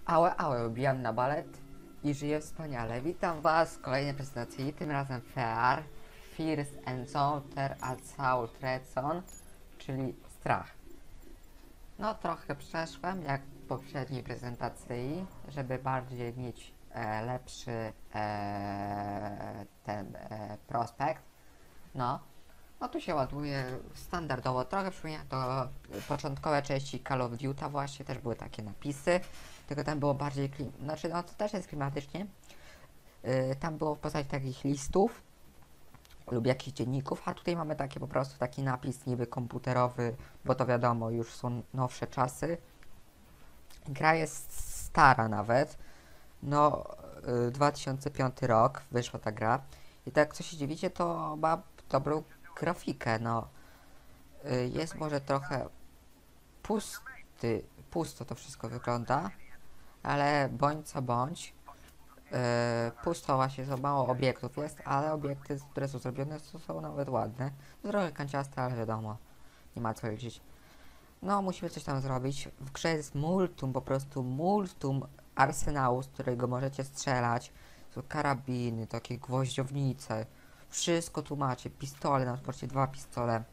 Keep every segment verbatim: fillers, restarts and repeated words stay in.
Ałe, ałe, ubijam na balet i żyję wspaniale. Witam was w kolejnej prezentacji, tym razem Fear, Fears and Zolter Assault Redson, czyli strach. No trochę przeszłem, jak w poprzedniej prezentacji, żeby bardziej mieć e, lepszy e, ten e, prospekt. No. No tu się ładuje standardowo, trochę przypomina to początkowe części Call of Duty właśnie, też były takie napisy, tylko tam było bardziej klim... znaczy no to też jest klimatycznie. Yy, tam było w postaci takich listów lub jakichś dzienników, a tutaj mamy takie po prostu taki napis niby komputerowy, bo to wiadomo, już są nowsze czasy. Gra jest stara nawet, no yy, dwa tysiące piąty rok wyszła ta gra i tak co się dziwicie, to ma dobrą grafikę, no. Y, Jest może trochę pusty, pusto to wszystko wygląda, ale bądź co bądź, yy, pusto właśnie, za mało obiektów jest, ale obiekty, które są zrobione, to są nawet ładne. Trochę kanciaste, ale wiadomo, nie ma co liczyć. No, musimy coś tam zrobić. W grze jest multum, po prostu multum arsenału, z którego możecie strzelać. Są karabiny, takie gwoździownice. Wszystko tu macie. Pistole, na przykład dwa pistole.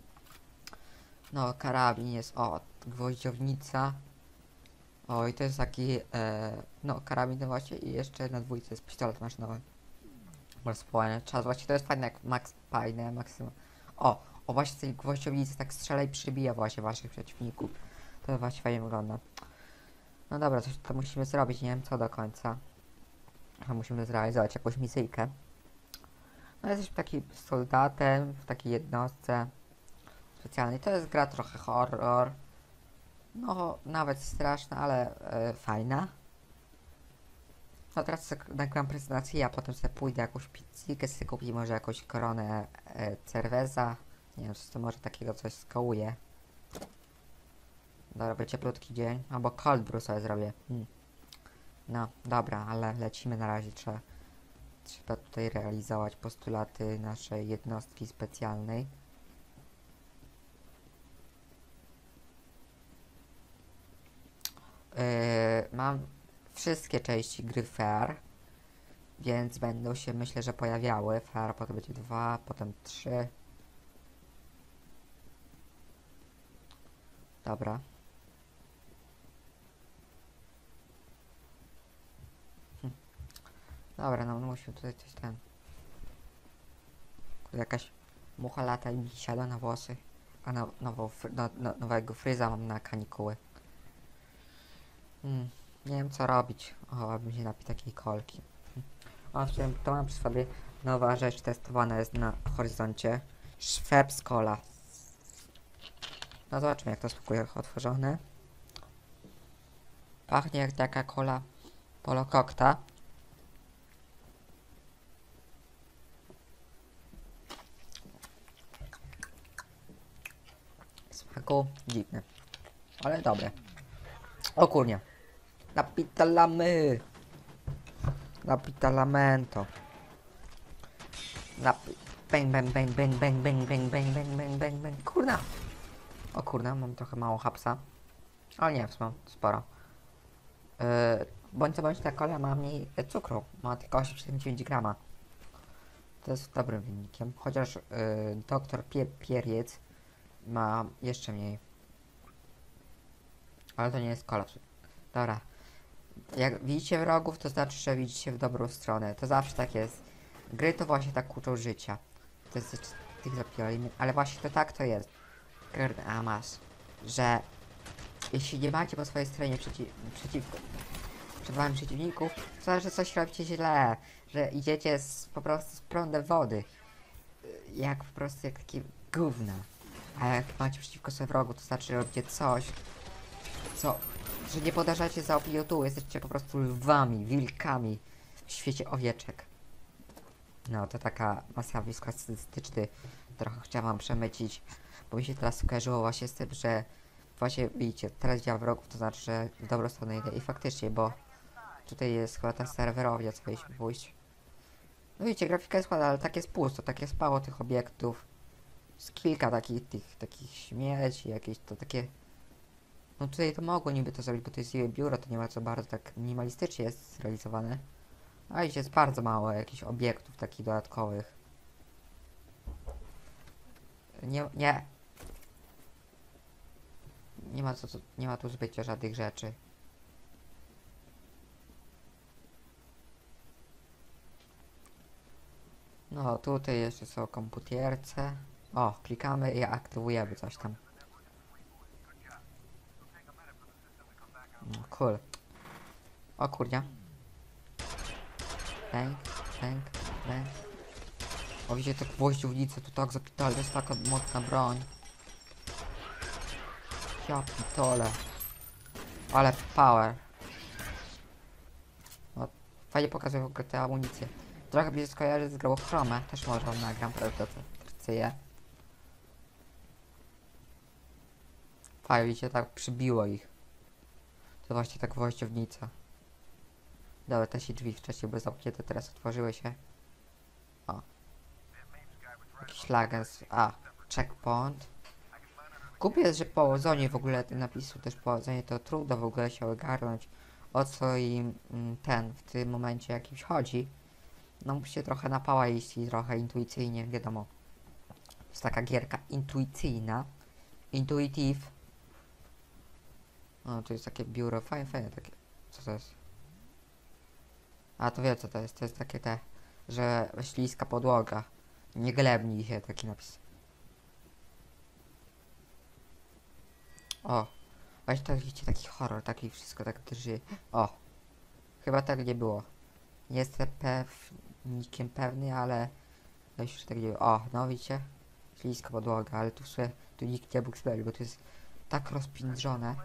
No, karabin jest, o, gwoździownica. O, i to jest taki, e, no, karabin ten właśnie i jeszcze na dwójce jest pistolet maszynowy. Rozpłanie czas, właśnie to jest fajne jak Max Payne, Maximum. O, o właśnie tej gwoździownicy tak strzela i przybija właśnie waszych przeciwników. To właśnie fajnie wygląda. No dobra, coś to musimy zrobić, nie wiem co do końca. A musimy zrealizować jakąś misyjkę. No jesteśmy takim soldatem w takiej jednostce specjalnej. To jest gra trochę horror. No, nawet straszna, ale e, fajna. No teraz sobie nagram prezentację, a potem sobie pójdę jakąś pizzkę, sobie kupić może jakąś koronę e, cerveza. Nie wiem, czy to może takiego coś skołuje. Dobra, będzie cieplutki dzień. Albo cold brew sobie zrobię. Hmm. No, dobra, ale lecimy na razie. Trzeba, trzeba tutaj realizować postulaty naszej jednostki specjalnej. Yy, mam wszystkie części gry Fair, więc będą się, myślę, że pojawiały. Fair, potem będzie dwa, potem trzy. Dobra. Hm. Dobra, no musimy tutaj coś ten... Jakaś mucha lata i mi siada na włosy. A no, nową, fry, no, no, nowego fryza mam na kanikuły. Hmm. Nie wiem co robić. O, abym się napił takiej kolki. O, w tym, to mam przy sobie nowa rzecz testowana jest na horyzoncie. Schweppes Cola. No zobaczmy jak to spokojnie otworzone. Pachnie jak taka cola Polo Kokta. Smaku dziwny. Ale dobre. O kurnie. Napitalamy. Napitalamento. Napi... Bang, bang, bang, bang, bang, bang, bang, bang, bang, bang, bang, bang. Kurna. O kurna, mam trochę mało hapsa. Ale nie, mam sporo. Yy, bądź co bądź ta kola ma mniej cukru. Ma tylko osiem przecinek dziewięć grama. To jest dobrym wynikiem. Chociaż yy, doktor Pie Pieriec ma jeszcze mniej. Ale to nie jest kola. Dobra. Jak widzicie wrogów, to znaczy, że widzicie w dobrą stronę. To zawsze tak jest. Gry to właśnie tak uczą życia. To jest tych zapioli, ale właśnie to tak to jest. Kurde, a masz. Że jeśli nie macie po swojej stronie przeciw, przeciwko przed wami przeciwników, to znaczy, że coś robicie źle. Że idziecie z, po prostu z prądem wody. Jak po prostu jak takie gówna. A jak macie przeciwko sobie wrogu, to znaczy, że robicie coś, co że nie podążacie za opinią tu, jesteście po prostu lwami, wilkami w świecie owieczek. No, to taka masa wskaz statystyczny, trochę chciałam wam przemycić, bo mi się teraz skojarzyło właśnie z tym, że właśnie widzicie, teraz działa wrogów, to znaczy, że w dobrą stronę idę i faktycznie, bo tutaj jest chyba ta serwerownia, co mieliśmy pójść. No widzicie, grafika jest ładna, ale tak jest pusto, tak jest mało tych obiektów. Z kilka takich, tych, takich śmieci, jakieś to takie No tutaj to mogło niby to zrobić, bo to jest jej biuro, to nie ma co bardzo tak minimalistycznie jest zrealizowane. A i jest bardzo mało jakichś obiektów takich dodatkowych. Nie, nie. Nie ma co, co nie ma tu zbycia żadnych rzeczy. No, tutaj jeszcze są komputierce. O, klikamy i aktywujemy coś tam. No, cool. O kurnia. Bęk, bęk, bęk. O, widzicie, te gwoździownice, tu tak zapitali, to jest taka mocna broń. Ja pitole. Ale power. No, fajnie pokazuje w ogóle tę amunicję. Trochę mi się skojarzy z grą Chrome, też może on nagram, prawda, tracyję. Fajnie się tak przybiło ich. To właśnie ta gwoździownica. Dobra, te się drzwi wcześniej były zamknięte, teraz otworzyły się. O. Jakiś lagens. A, checkpoint. Głupie jest, że połodzenie w ogóle ten napisu też połodzenie to trudno w ogóle się ogarnąć, o co im mm, ten w tym momencie jakimś chodzi. No musi się trochę na pała iść i trochę intuicyjnie, wiadomo. To jest taka gierka intuicyjna. Intuitive. O, tu jest takie biuro, fajne, fajne takie. Co to jest? A, to wiem co to jest, to jest takie te, że śliska podłoga. Nie glebnij się, taki napis. O, właśnie tak widzicie, taki horror, taki wszystko tak drży. O, chyba tak nie było. Nie jestem pewnikiem pewny, ale myślę, że tak nie było. O, no widzicie? Śliska podłoga, ale tu w sumie, tu nikt nie mógł sprawdzić, bo to jest tak rozpindrzone.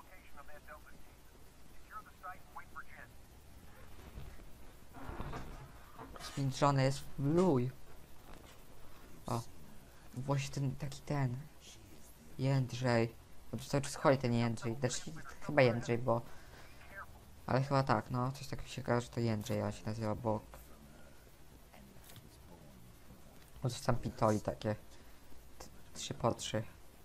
Rozpindrzone jest w luj. O, właśnie ten, taki ten. Jędrzej. Bo tu cały czas chodzi ten Jędrzej. Znaczy, chyba Jędrzej, bo... Ale chyba tak, no. Coś takiego się każe, że to Jędrzej, on się nazywa, bo... Bo coś tam pitoli takie. T trzy po trzy.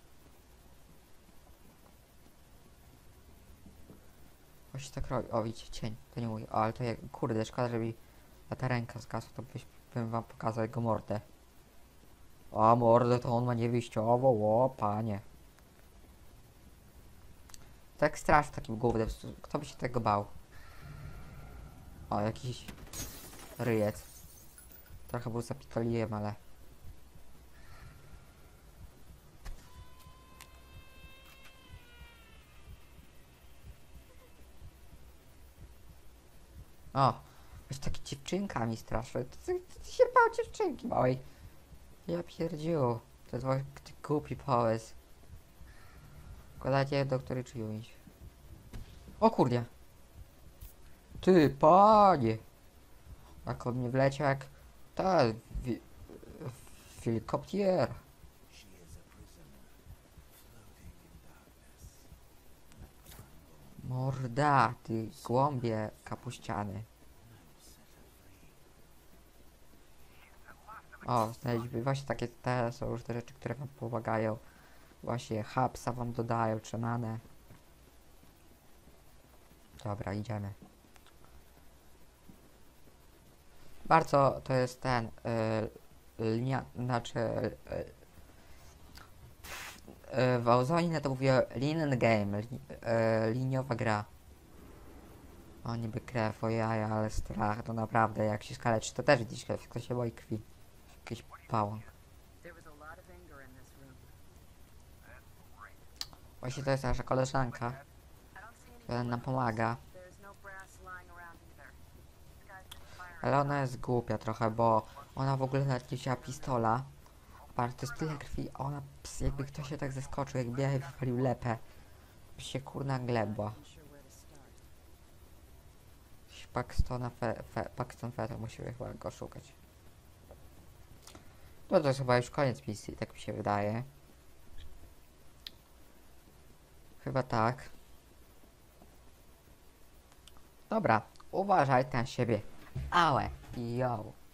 Właśnie tak robi. O, widzicie, cień. To nie mój. O, ale to jak... Kurde, szkoda, że mi ta ręka zgasła, to byś, bym wam pokazał jego mordę. O, mordę to on ma niewyjściowo, o, panie. Tak strasz takim gównem. Kto by się tego bał? O, jakiś ryjec. Trochę był zapitoliłem, ale... O, już takie dziewczynkami straszy. Ty, ty, ty się bał dziewczynki małej. Ja pierdziu. To jest właśnie głupi pomysł. Składacie do której czyjąś. O kurde. Ty, panie. Jak on mnie wleciał jak... Ta... Wi helikopter. Morda, ty głąbie kapuściany. O, znaleźliśmy właśnie takie te są już te rzeczy, które wam pomagają. Właśnie hapsa wam dodają, trzymane. Dobra, idziemy. Bardzo to jest ten, yy, linia, znaczy, yy, yy, w Ozone to mówię lean game, li, yy, liniowa gra. O, niby krew, o jaja, ale strach, to naprawdę, jak się skaleczy, to też widzisz krew, kto się boi krwi. Jakiś pałon. Właśnie to jest nasza koleżanka, która nam pomaga. Ale ona jest głupia trochę, bo ona w ogóle nawet nie wzięła pistola. Patrz, to jest tyle krwi, a ona, ps, jakby ktoś się tak zeskoczył, jakby ja wypalił lepę. By się kurna glebła. Paxtona fe, fe, Paxton Feta, musimy chyba go szukać. No to jest chyba już koniec misji, tak mi się wydaje. Chyba tak. Dobra, uważaj na siebie. Ałe, yo.